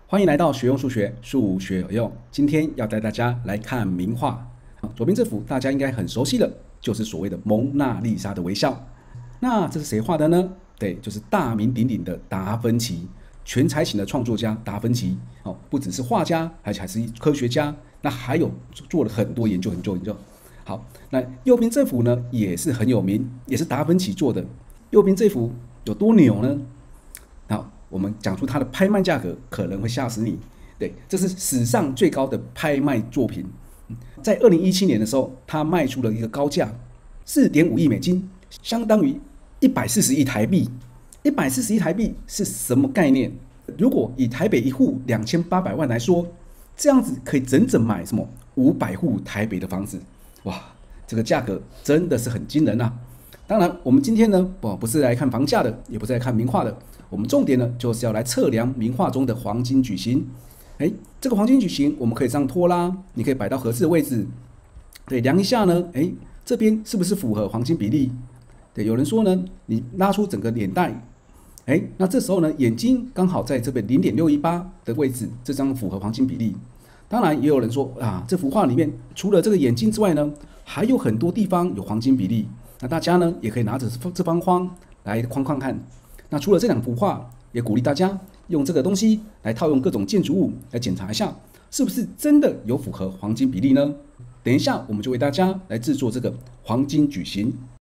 欢迎来到学用数学，数学有用。今天要带大家来看名画。左边这幅大家应该很熟悉了，就是所谓的蒙娜丽莎的微笑。那这是谁画的呢？对，就是大名鼎鼎的达芬奇，全才型的创作家达芬奇。不只是画家，而且还是科学家。那还有做了很多研究。好，那右边这幅呢也是很有名，也是达芬奇做的。右边这幅有多牛呢？好，我们讲出它的拍卖价格可能会吓死你。对，这是史上最高的拍卖作品。在2017年的时候，它卖出了一个高价4.5亿美金，相当于140亿台币。140亿台币是什么概念？如果以台北一户2800万来说，这样子可以整整买什么500户台北的房子。哇，这个价格真的是很惊人啊！当然，我们今天呢，不是来看房价的，也不是来看名画的，我们重点呢就是要来测量名画中的黄金矩形。这个黄金矩形我们可以这样拖拉，你可以摆到合适的位置，对，量一下呢，这边是不是符合黄金比例？对，有人说呢，你拉出整个脸蛋，那这时候呢，眼睛刚好在这边0.618的位置，这张符合黄金比例。当然，也有人说啊，这幅画里面除了这个眼睛之外呢，还有很多地方有黄金比例。那大家呢，也可以拿着这方框来框看。那除了这2幅画，也鼓励大家用这个东西来套用各种建筑物来检查一下，是不是真的有符合黄金比例呢？等一下，我们就为大家来制作这个黄金矩形。